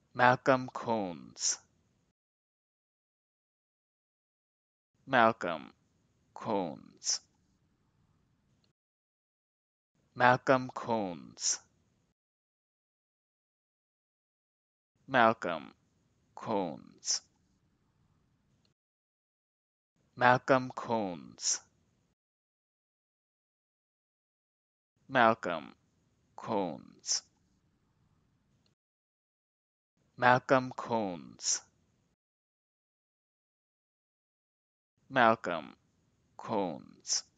Malcolm Koonce. Malcolm Koonce. Malcolm Koonce. Malcolm Koonce. Malcolm Koonce. Malcolm Koonce. Malcolm Koonce. Malcolm Koonce.